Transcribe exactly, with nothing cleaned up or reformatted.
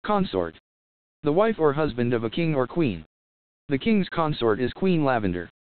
Consort. The wife or husband of a king or queen. The king's consort is Queen Lavender.